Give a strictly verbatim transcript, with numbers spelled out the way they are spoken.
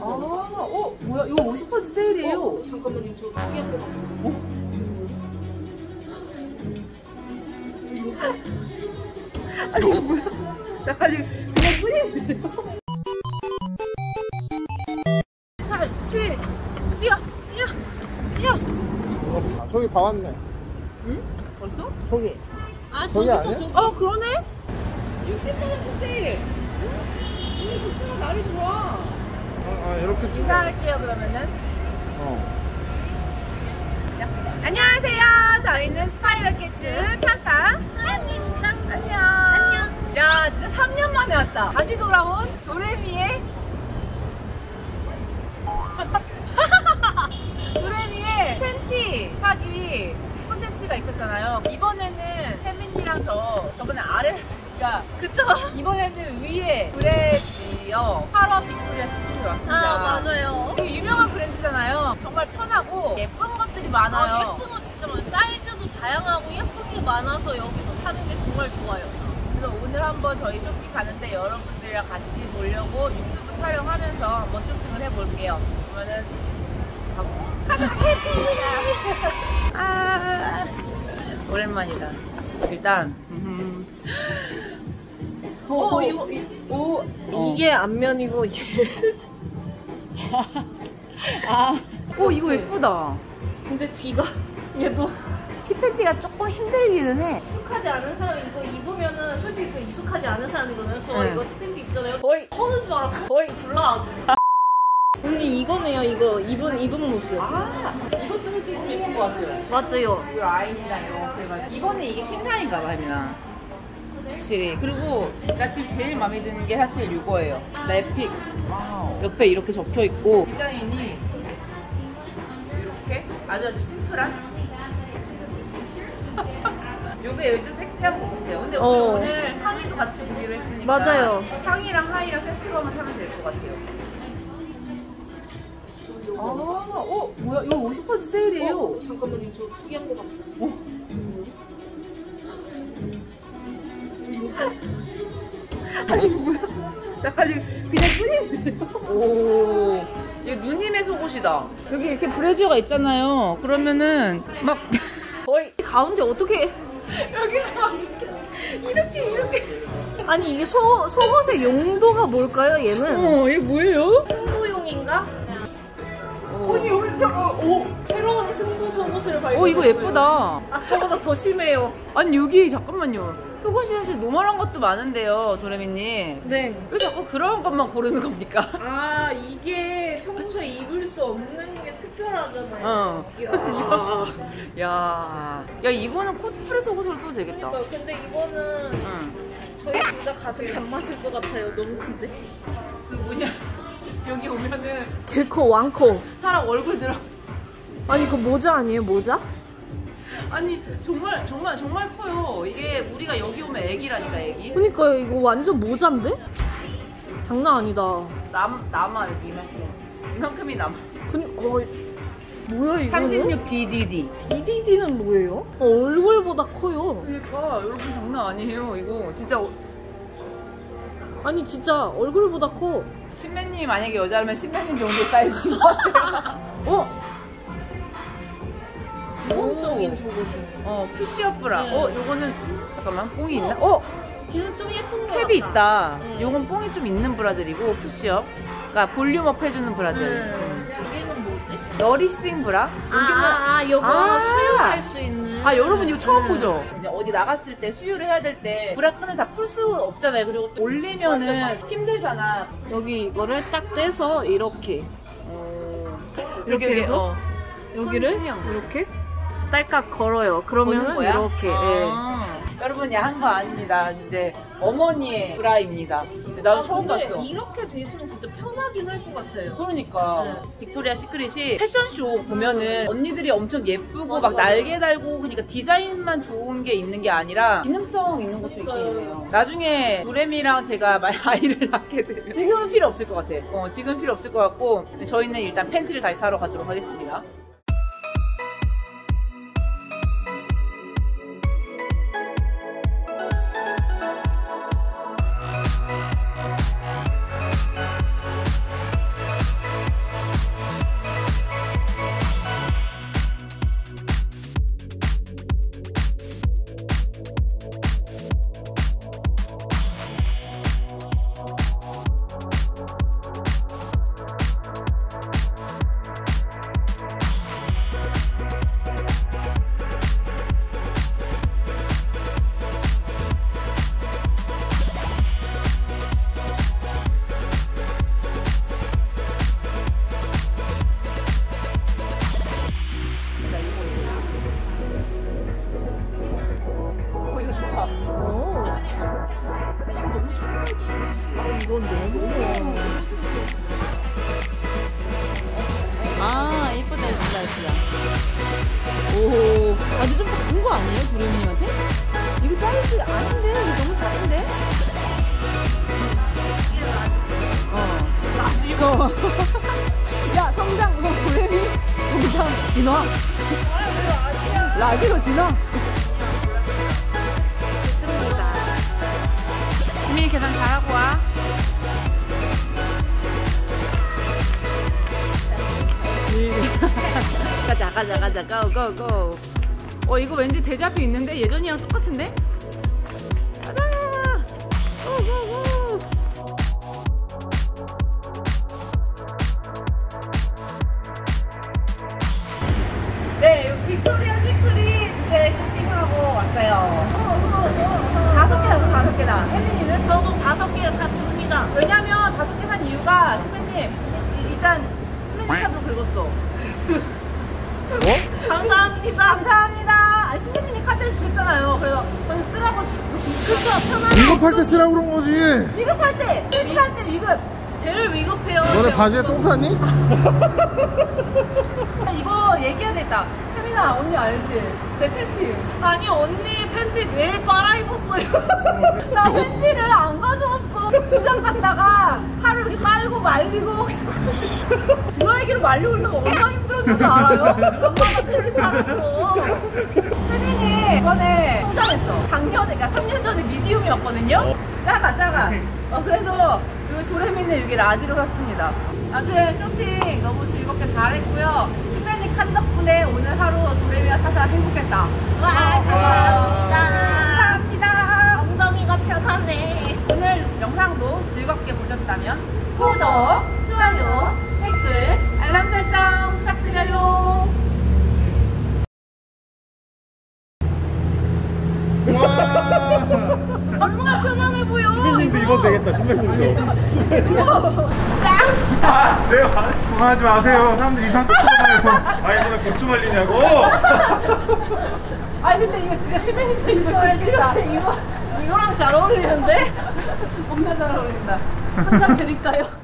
아, 어? 뭐야? 이거 오십 퍼센트 세일이에요. 어, 잠깐만요. 저 특이한 거 봤어요. 어? 아니 이거 뭐야? 약간 그냥 뿐인데요? 그렇지! 뛰어! 뛰어! 뛰어! 아, 저기 다 왔네. 응? 벌써? 저기. 아, 저기 아니야? 어 그러네? 육십 퍼센트 세일! 오늘 진짜 날이 좋아. 아, 아 이렇게 찍어. 인사할게요 그러면은. 어. 안녕하세요. 저희는 스파이럴 캐츠 타샤. 안녕입니다. 안녕. 안녕. 야 진짜 삼 년 만에 왔다. 다시 돌아온 도레미의 도레미의 팬티 사기 콘텐츠가 있었잖아요. 이번에는 혜민이랑 저 저번에 아래 했으니까 그쵸? 이번에는 위에 브레지어 파러 빅토리아 시크릿 왔습니다. 아, 맞아요. 이게 유명한 브랜드잖아요. 정말 편하고 예쁜 것들이 많아요. 아, 예쁜 거 진짜 많아요. 사이즈도 다양하고 예쁜 게 많아서 여기서 사는 게 정말 좋아요. 그래서 오늘 한번 저희 쇼핑 가는데 여러분들이랑 같이 보려고 유튜브 촬영하면서 한번 쇼핑을 해볼게요. 그러면은 가자! 아 오랜만이다. 일단 어, 어 이거, 이, 오, 어. 이게 앞면이고, 이게. 아, 오 이거 예쁘다. 근데 뒤가, 얘도. 티팬티가 조금 힘들기는 해. 익숙하지 않은 사람이 이거 입으면은 솔직히 저 익숙하지 않은 사람이거든요. 저 네. 이거 티팬티 입잖아요. 거의 커는 줄 알았어. 거의 불나. 언니 이거네요. 이거 입은 입은 모습. 아 이것도 솔직히 좀 예쁜 것 같아요. 맞아요. 이 라인이랑 이런 그래가지고 이번에 이게 신상인가 봐 혜민아. 확실히. 그리고 나 지금 제일 마음에 드는 게 사실 이거예요. 랩픽. 옆에 이렇게 적혀 있고 디자인이 이렇게 아주 아주 심플한. 요게 요즘 섹시한 것 같아요. 근데 어. 우리 오늘 상의도 같이 보기로 했으니까 맞아요. 상의랑 하의랑 세트로만 사면 될 것 같아요. 아, 어? 뭐야? 이거 오십 퍼센트 세일이에요. 어, 잠깐만요. 저 특이한 거 봤어요. 어? 아니 이거 뭐야? 약간 그냥 뿐인데요? 오, 이거 누님의 속옷이다. 여기 이렇게 브래지어가 있잖아요. 그러면은 막 거의 가운데 어떻게 여기가 막 이렇게 이렇게 이렇게. 아니 이게 소, 속옷의 용도가 뭘까요 얘는? 어, 이게 뭐예요? 승부용인가? 오. 아니 여기 잠깐 오 새로운 승부 속옷을 발견했어요. 오, 이거 예쁘다. 아까보다 더 심해요. 아니 여기 잠깐만요. 속옷이 사실 노멀한 것도 많은데요, 도레미님. 네. 왜 자꾸 그런 것만 고르는 겁니까? 아 이게 평소에 입을 수 없는 게 특별하잖아요. 어. 이야. 야, 야 이거는 코스프레 속옷으로 써도 되겠다. 그러니까 근데 이거는 응. 저희 둘 다 가슴이 안 맞을 것 같아요. 너무 큰데. 그 뭐냐 여기 오면은 개코 왕코. 사람 얼굴 들어. 아니 그 모자 아니에요 모자? 아니 정말 정말 정말 커요. 이게 우리가 여기 오면 애기라니까 애기. 그러니까요 이거 완전 모자인데? 장난 아니다. 남 남아 여기 이만큼. 이만큼이 남아. 그니 어 뭐야 이거? 삼십육 디디디. 디디디는 뭐예요? 어, 얼굴보다 커요. 그러니까 여러분 장난 아니에요. 이거 진짜 어- 아니 진짜 얼굴보다 커. 신매님 만약에 여자라면 신매님 정도의 사이즈인 것 같아요. 어? 기본적인 속옷이네. 어 푸시업 브라. 네. 어 요거는 잠깐만 뽕이 있나? 어 걔는 좀 예쁜 거 캡이 같다. 있다. 네. 요건 뽕이 좀 있는 브라들이고 푸시업. 그러니까 볼륨업 해주는 브라들. 음. 여기는 뭐지? 너리싱 브라. 아, 아, 아 요거 아. 수유할 수 있는. 아 여러분 이거 처음 음. 보죠? 이제 어디 나갔을 때 수유를 해야 될 때 브라 끈을 다 풀 수 없잖아요. 그리고 또 올리면은 힘들잖아. 여기 이거를 딱 떼서 이렇게 이렇게 여기, 해서 어. 여기를 손등형. 이렇게 딸깍 걸어요. 보는 그러면은 거야? 이렇게. 예. 아. 여러분 야한 거 아닙니다. 이제 어머니의 브라입니다. 나도 처음 근데 봤어. 이렇게 돼 있으면 진짜 편하긴 할 것 같아요. 그러니까 네. 빅토리아 시크릿이 패션쇼 보면은 언니들이 엄청 예쁘고 맞아, 막 맞아. 날개 달고 그러니까 디자인만 좋은 게 있는 게 아니라 기능성 있는 것도 있긴 그러니까요. 해요. 나중에 도레미랑 제가 만약 아이를 낳게 되면 지금은 필요 없을 것 같아. 어, 지금은 필요 없을 것 같고 저희는 일단 팬티를 다시 사러 가도록 하겠습니다. 아 예쁘다 예쁘다 예쁘다. 오 아주 좀 작은 거 아니에요 도레미님한테? 이거 사이즈 아닌데 이거 너무 작은데? 어 이거 야 성장 너 도레미 성장 진화 라기로 진화. 좋습니다. 지민이 계산 잘하고 와. 가자 가자 가자 고고고. 어 이거 왠지 데자뷰 있는데 예전이랑 똑같은데? 가자 고고고. 네 여기 빅토리아 시크릿 이제 쇼핑하고 왔어요. 다섯 개다 다섯 개다. 혜민이는? 저도 다섯 개 샀습니다. 왜냐면 다섯 개 산 이유가 신배님 일단 신배님 카드로 긁었어. 어? 감사합니다. 감사합니다. 아, 신배님이 카드를 주셨잖아요. 그래서 저는 쓰라고 주. 그쵸 편하게. 위급할 때 쓰라고 그런 거지. 위급할 때, 위급할 때 위급. 제일 위급해요. 너네 바지에 똥 쌌니? 이거 얘기해야 되겠다. 혜민아 언니 알지? 내 팬티. 아니 언니 팬티 매일 빨아입었어요. 나 팬티를 안 가져왔어. 두 장 갖다가 하루 이렇게 빨고 말리고 드라이기로 말리고 있는 거 얼마나 힘들었는지 알아요? 엄마가 팬티 빨았어. 혜민이 이번에 성장했어. 작년에, 그러니까 삼 년 전에 미디움이었거든요? 작아, 작아. 어, 그래서 그 도레미는 여기 라지로 샀습니다. 아무튼 쇼핑 너무 즐겁게 잘했고요. 신배님 카드 덕분에 오늘 하루 도레미와 사샤 행복했다. 와 감사합니다. 감사합니다. 엉덩이가 편하네. 오늘 영상도 즐겁게 보셨다면 구독, 좋아요, 댓글, 알람 설정 부탁드려요. 얼마나 편안해 보여. 신배님도 입어도 되겠다. 신배님도. 아, 네, 그만하지 마세요. 사람들 이상 쫓아다니고. 자이즈는 고추 말리냐고. 아니 근데 이거 진짜 시민이도 입을 수 있겠다. 이거 이거랑 잘 어울리는데? 겁나 잘 어울린다. 한 장 드릴까요?